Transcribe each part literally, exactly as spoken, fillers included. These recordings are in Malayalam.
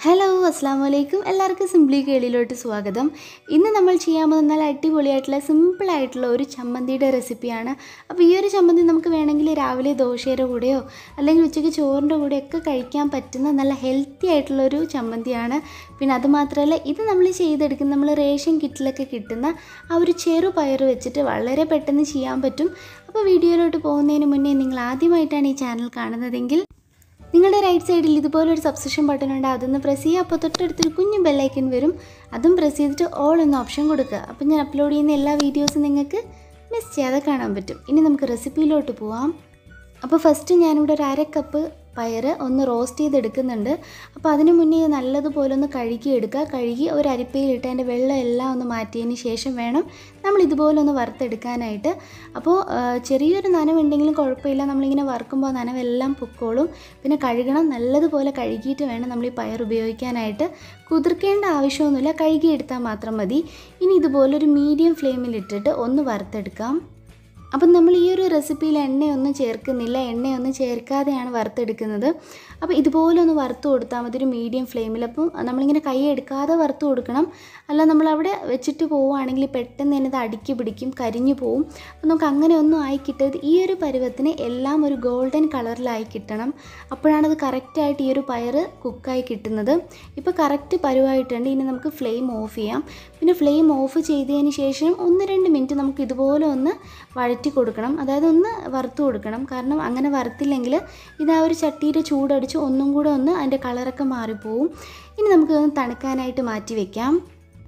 ഹലോ അസ്സലാമു എല്ലാവർക്കും സിംപ്ലി കേളിയിലോട്ട് സ്വാഗതം. ഇന്ന് നമ്മൾ ചെയ്യാൻ പോകുന്ന നല്ല അടിപൊളിയായിട്ടുള്ള സിമ്പിളായിട്ടുള്ള ഒരു ചമ്മന്തിയുടെ റെസിപ്പിയാണ്. അപ്പോൾ ഈ ഒരു ചമ്മന്തി നമുക്ക് വേണമെങ്കിൽ രാവിലെ ദോശയുടെ കൂടെയോ അല്ലെങ്കിൽ ഉച്ചയ്ക്ക് ചോറിൻ്റെ കൂടെയൊക്കെ കഴിക്കാൻ പറ്റുന്ന നല്ല ഹെൽത്തി ആയിട്ടുള്ളൊരു ചമ്മന്തിയാണ്. പിന്നെ അതുമാത്രമല്ല, ഇത് നമ്മൾ ചെയ്തെടുക്കുന്ന നമ്മൾ റേഷൻ കിറ്റിലൊക്കെ കിട്ടുന്ന ആ ഒരു ചെറു പയർ വെച്ചിട്ട് വളരെ പെട്ടെന്ന് ചെയ്യാൻ പറ്റും. അപ്പോൾ വീഡിയോയിലോട്ട് പോകുന്നതിന് മുന്നേ നിങ്ങൾ ആദ്യമായിട്ടാണ് ഈ ചാനൽ കാണുന്നതെങ്കിൽ നിങ്ങളുടെ റൈറ്റ് സൈഡിൽ ഇതുപോലൊരു സബ്സ്ക്രിപ്ഷൻ ബട്ടൺ ഉണ്ട്, അതൊന്ന് പ്രസ് ചെയ്യുക. അപ്പോൾ തൊട്ടടുത്തൊരു കുഞ്ഞു ബെല്ലൈക്കൻ വരും, അതും പ്രസ് ചെയ്തിട്ട് ഓൾ എന്ന ഓപ്ഷൻ കൊടുക്കുക. അപ്പോൾ ഞാൻ അപ്ലോഡ് ചെയ്യുന്ന എല്ലാ വീഡിയോസും നിങ്ങൾക്ക് മിസ് ചെയ്യാതെ കാണാൻ പറ്റും. ഇനി നമുക്ക് റെസിപ്പിയിലോട്ട് പോവാം. അപ്പോൾ ഫസ്റ്റ് ഞാനിവിടെ ഒരു അര കപ്പ് പയർ ഒന്ന് റോസ്റ്റ് ചെയ്തെടുക്കുന്നുണ്ട്. അപ്പോൾ അതിന് മുന്നേ നല്ലതുപോലെ ഒന്ന് കഴുകി എടുക്കുക. കഴുകി ഒരു അരിപ്പയിലിട്ട് അതിൻ്റെ വെള്ളം എല്ലാം ഒന്ന് മാറ്റിയതിന് ശേഷം വേണം നമ്മൾ ഇതുപോലെ ഒന്ന് വറുത്തെടുക്കാനായിട്ട്. അപ്പോൾ ചെറിയൊരു നനവുണ്ടെങ്കിലും കുഴപ്പമില്ല, നമ്മളിങ്ങനെ വറുക്കുമ്പോൾ നനവെല്ലാം പൊക്കോളും. പിന്നെ കഴുകണം, നല്ലതുപോലെ കഴുകിയിട്ട് വേണം നമ്മൾ ഈ പയർ ഉപയോഗിക്കാനായിട്ട്. കുതിർക്കേണ്ട ആവശ്യമൊന്നുമില്ല, കഴുകിയെടുത്താൽ മാത്രം മതി. ഇനി ഇതുപോലൊരു മീഡിയം ഫ്ലെയിമിലിട്ടിട്ട് ഒന്ന് വറുത്തെടുക്കാം. അപ്പം നമ്മൾ ഈ ഒരു റെസിപ്പിയിൽ എണ്ണയൊന്നും ചേർക്കുന്നില്ല, എണ്ണയൊന്നും ചേർക്കാതെയാണ് വറുത്തെടുക്കുന്നത്. അപ്പോൾ ഇതുപോലെ ഒന്ന് വറുത്ത് കൊടുത്താൽ മതി ഒരു മീഡിയം ഫ്ലെയിമിൽ. അപ്പം നമ്മളിങ്ങനെ കൈ എടുക്കാതെ വറുത്ത് കൊടുക്കണം, അല്ല നമ്മളവിടെ വെച്ചിട്ട് പോവുകയാണെങ്കിൽ പെട്ടെന്ന് തന്നെ ഇത് അടുക്കി പിടിക്കും, കരിഞ്ഞു പോവും. അപ്പം നമുക്ക് അങ്ങനെ ഒന്നും ആയി കിട്ടരുത്. ഈ ഒരു പരുവത്തിന് എല്ലാം ഒരു ഗോൾഡൻ കളറിലായി കിട്ടണം, അപ്പോഴാണത് കറക്റ്റായിട്ട് ഈ ഒരു പയർ കുക്കായി കിട്ടുന്നത്. ഇപ്പോൾ കറക്റ്റ് പരുവായിട്ടുണ്ട്. ഇനി നമുക്ക് ഫ്ലെയിം ഓഫ് ചെയ്യാം. പിന്നെ ഫ്ലെയിം ഓഫ് ചെയ്തതിന് ശേഷം ഒന്ന് രണ്ട് മിനിറ്റ് നമുക്ക് ഇതുപോലെ ഒന്ന് വഴറ്റി കൊടുക്കണം, അതായത് ഒന്ന് വറുത്ത് കൊടുക്കണം. കാരണം അങ്ങനെ വറുത്തില്ലെങ്കിൽ ഇത് ആ ഒരു ചട്ടിയുടെ ചൂടടിച്ച് ഒന്നും കൂടെ ഒന്ന് അതിൻ്റെ കളറൊക്കെ മാറിപ്പോവും. ഇനി നമുക്കിതൊന്ന് തണുക്കാനായിട്ട് മാറ്റി വയ്ക്കാം.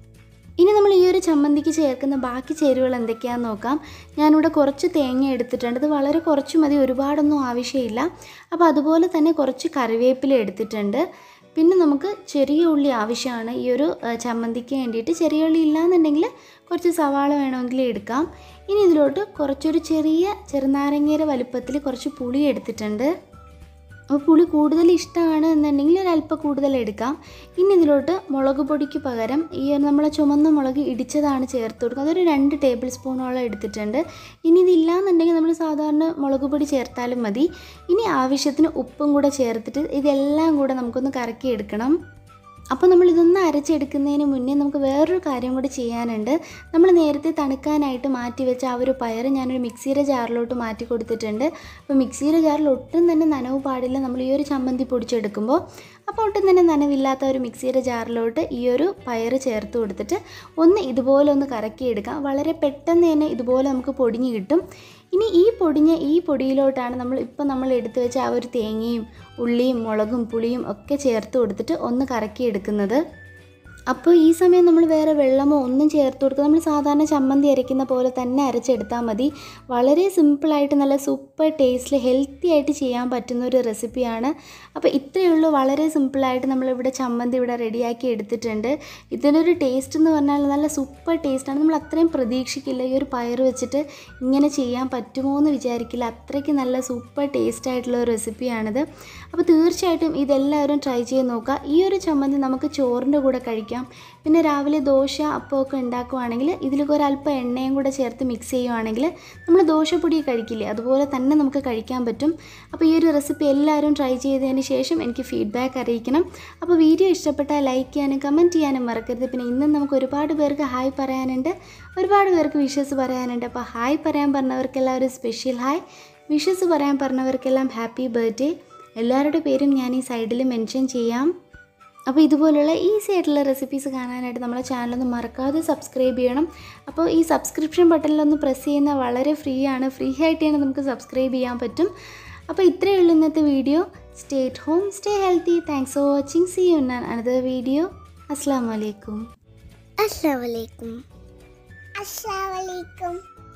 ഇനി നമ്മൾ ഈ ഒരു ചമ്മന്തിക്ക് ചേർക്കുന്ന ബാക്കി ചേരുവകൾ എന്തൊക്കെയാണെന്ന് നോക്കാം. ഞാനിവിടെ കുറച്ച് തേങ്ങ എടുത്തിട്ടുണ്ട്, ഇത് വളരെ കുറച്ച് മതി, ഒരുപാടൊന്നും ആവശ്യമില്ല. അപ്പോൾ അതുപോലെ തന്നെ കുറച്ച് കറിവേപ്പില എടുത്തിട്ടുണ്ട്. പിന്നെ നമുക്ക് ചെറിയ ഉള്ളി ആവശ്യമാണ് ഈ ഒരു ചമ്മന്തിക്ക് വേണ്ടിയിട്ട്. ചെറിയ ഉള്ളി ഇല്ലയെന്നുണ്ടെങ്കിൽ കുറച്ച് സവാള വേണമെങ്കിൽ എടുക്കാം. ഇനി ഇതിലോട്ട് കുറച്ചൊരു ചെറിയ ചെറുനാരങ്ങയുടെ വലുപ്പത്തിൽ കുറച്ച് പുളി എടുത്തിട്ടുണ്ട്. അപ്പോൾ പുളി കൂടുതൽ ഇഷ്ടമാണ് എന്നുണ്ടെങ്കിൽ ഒരല്പം കൂടുതൽ എടുക്കാം. ഇനി ഇതിലോട്ട് മുളക് പൊടിക്ക് പകരം ഈ നമ്മളെ ചുമന്ന മുളക് ഇടിച്ചതാണ് ചേർത്ത് കൊടുക്കുക, അതൊരു രണ്ട് ടേബിൾ സ്പൂണോളം എടുത്തിട്ടുണ്ട്. ഇനി ഇതില്ലാന്നുണ്ടെങ്കിൽ നമ്മൾ സാധാരണ മുളക് പൊടി ചേർത്താലും മതി. ഇനി ആവശ്യത്തിന് ഉപ്പും കൂടെ ചേർത്തിട്ട് ഇതെല്ലാം കൂടെ നമുക്കൊന്ന് കറക്കി എടുക്കണം. അപ്പോൾ നമ്മൾ ഇതൊന്ന് അരച്ചെടുക്കുന്നതിന് മുന്നേ നമുക്ക് വേറൊരു കാര്യം കൂടി ചെയ്യാനുണ്ട്. നമ്മൾ നേരത്തെ തണുക്കാനായിട്ട് മാറ്റി വെച്ച ആ ഒരു പയർ ഞാനൊരു മിക്സിയുടെ ജാറിലോട്ട് മാറ്റി കൊടുത്തിട്ടുണ്ട്. അപ്പോൾ മിക്സിയുടെ ജാറിൽ ഒട്ടും തന്നെ നനവ് പാടില്ല നമ്മൾ ഈ ഒരു ചമ്മന്തി പൊടിച്ചെടുക്കുമ്പോൾ. അപ്പോൾ ഒട്ടും തന്നെ നനവില്ലാത്ത ഒരു മിക്സിയുടെ ജാറിലോട്ട് ഈ ഒരു പയർ ചേർത്ത് കൊടുത്തിട്ട് ഒന്ന് ഇതുപോലെ ഒന്ന് കറക്കിയെടുക്കാം. വളരെ പെട്ടെന്ന് തന്നെ ഇതുപോലെ നമുക്ക് പൊടിഞ്ഞ് കിട്ടും. ഇനി ഈ പൊടിഞ്ഞ ഈ പൊടിയിലോട്ടാണ് നമ്മൾ ഇപ്പോൾ നമ്മൾ എടുത്തു വെച്ച ആ ഒരു തേങ്ങയും ഉള്ളിയും മുളകും പുളിയും ഒക്കെ ചേർത്ത് കൊടുത്തിട്ട് ഒന്ന് കറക്കിയെടുക്കുന്നത്. അപ്പോൾ ഈ സമയം നമ്മൾ വേറെ വെള്ളമോ ഒന്നും ചേർത്ത് കൊടുക്കുക, നമ്മൾ സാധാരണ ചമ്മന്തി അരയ്ക്കുന്ന പോലെ തന്നെ അരച്ചെടുത്താൽ മതി. വളരെ സിമ്പിളായിട്ട് നല്ല സൂപ്പർ ടേസ്റ്റിൽ ഹെൽത്തി ആയിട്ട് ചെയ്യാൻ പറ്റുന്ന ഒരു റെസിപ്പിയാണ്. അപ്പോൾ ഇത്രയേ ഉള്ളൂ, വളരെ സിമ്പിളായിട്ട് നമ്മളിവിടെ ചമ്മന്തി ഇവിടെ റെഡിയാക്കി എടുത്തിട്ടുണ്ട്. ഇതിനൊരു ടേസ്റ്റ് എന്ന് പറഞ്ഞാൽ നല്ല സൂപ്പർ ടേസ്റ്റാണ്. നമ്മൾ അത്രയും പ്രതീക്ഷിക്കില്ല ഈ ഒരു പയർ വെച്ചിട്ട് ഇങ്ങനെ ചെയ്യാൻ പറ്റുമോ എന്ന് വിചാരിക്കില്ല, അത്രയ്ക്ക് നല്ല സൂപ്പർ ടേസ്റ്റ് ആയിട്ടുള്ള ഒരു റെസിപ്പിയാണിത്. അപ്പോൾ തീർച്ചയായിട്ടും ഇതെല്ലാവരും ട്രൈ ചെയ്ത് നോക്കുക. ഈ ഒരു ചമ്മന്തി നമുക്ക് ചോറിൻ്റെ കൂടെ കഴിക്കാം. പിന്നെ രാവിലെ ദോശ അപ്പമൊക്കെ ഉണ്ടാക്കുവാണെങ്കിൽ ഇതിലേക്ക് ഒരല്പം എണ്ണയും കൂടെ ചേർത്ത് മിക്സ് ചെയ്യുവാണെങ്കിൽ നമ്മൾ ദോശപ്പൊടി കഴിക്കില്ലേ, അതുപോലെ തന്നെ നമുക്ക് കഴിക്കാൻ പറ്റും. അപ്പോൾ ഈ ഒരു റെസിപ്പി എല്ലാവരും ട്രൈ ചെയ്തതിന് ശേഷം എനിക്ക് ഫീഡ്ബാക്ക് അറിയിക്കണം. അപ്പോൾ വീഡിയോ ഇഷ്ടപ്പെട്ടാൽ ലൈക്ക് ചെയ്യാനും കമൻറ്റ് ചെയ്യാനും മറക്കരുത്. പിന്നെ ഇന്നും നമുക്ക് ഒരുപാട് പേർക്ക് ഹായ് പറയാനുണ്ട്, ഒരുപാട് പേർക്ക് വിഷസ് പറയാനുണ്ട്. അപ്പോൾ ഹായ് പറയാൻ പറഞ്ഞവർക്കെല്ലാം ഒരു സ്പെഷ്യൽ ഹായ്, വിഷസ് പറയാൻ പറഞ്ഞവർക്കെല്ലാം ഹാപ്പി ബർത്ത്ഡേ. എല്ലാവരുടെ പേരും ഞാൻ ഈ സൈഡിൽ മെൻഷൻ ചെയ്യാം. അപ്പോൾ ഇതുപോലുള്ള ഈസി ആയിട്ടുള്ള റെസിപ്പീസ് കാണാനായിട്ട് നമ്മളെ ചാനലൊന്ന് മറക്കാതെ സബ്സ്ക്രൈബ് ചെയ്യണം. അപ്പോൾ ഈ സബ്സ്ക്രിപ്ഷൻ ബട്ടണിലൊന്ന് പ്രസ് ചെയ്യുന്ന വളരെ ഫ്രീ ആണ്, ഫ്രീ ആയിട്ട് തന്നെ നമുക്ക് സബ്സ്ക്രൈബ് ചെയ്യാൻ പറ്റും. അപ്പോൾ ഇത്രയേ ഉള്ളൂ ഇന്നത്തെ video. Stay at home, stay healthy. Thanks for watching. See you in another video. അസ്സലാമു അലൈക്കും. Assalamualaikum. Assalamualaikum.